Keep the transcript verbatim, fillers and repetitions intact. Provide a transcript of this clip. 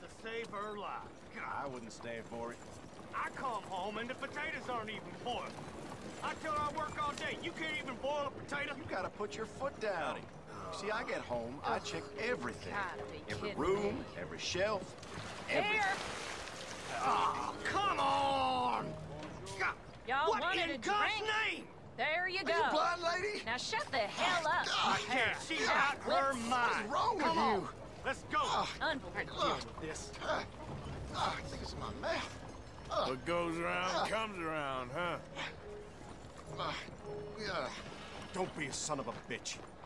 to save her life. God. I wouldn't stand for it. I come home and the potatoes aren't even boiled. I tell her I work all day. You can't even boil a potato. You gotta put your foot down. See, I get home, I check everything. Gotta be Every kidding room, me. every shelf, everything. Here! Oh, come on! God. Y'all What wanted in a God's drink? name? There you Are go. you blind, lady? Now shut the hell up. I can't. She's out her mind. What's wrong with Come you? on. Let's go. Unbelievable. Deal with this. Uh, uh, I think it's in my mouth. Uh, What goes around comes around, huh? uh, yeah. Don't be a son of a bitch.